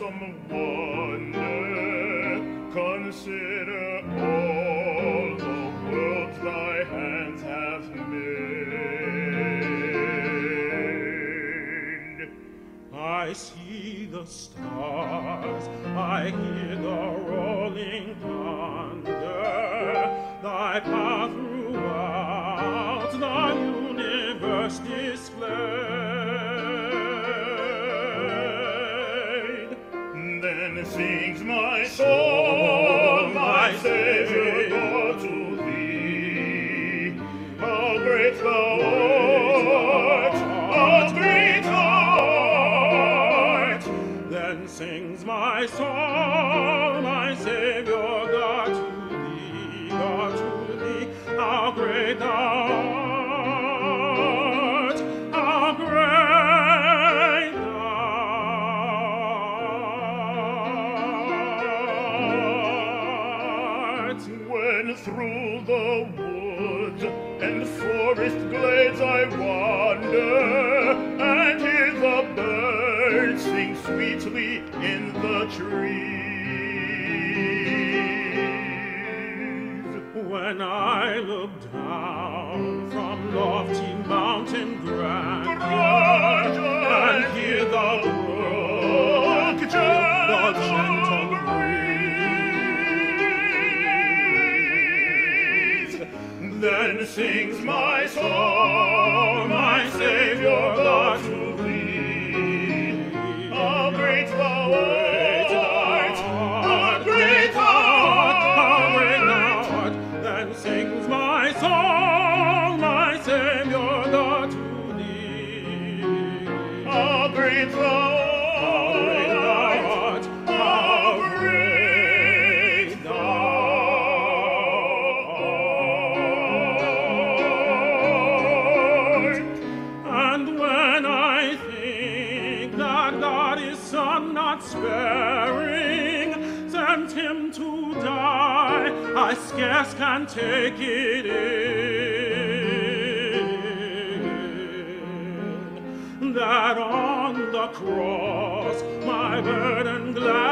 awesome wonder, consider all the worlds thy hands have made. I see the stars, I hear the rolling thunder, thy power throughout the universe displayed. Then sings my soul, my Savior God, to thee. How great thou art, how great thou art. Then sings my soul, my Savior God, to thee, God, to thee. How great thou art, how great thou art. When through the woods and forest glades I wander, and hear the birds sing sweetly in the trees. When I look down from lofty mountain grandeur, and hear the brook, the gentle breeze, then sings my soul, my Savior God, to thee. How great thou art, how great thou art. Then sings my soul, my Savior God, to thee. How great thou art, how great thou art. And when I think that God is Son not sparing, sent him to die, I scarce can take it in, that on the cross my burden glad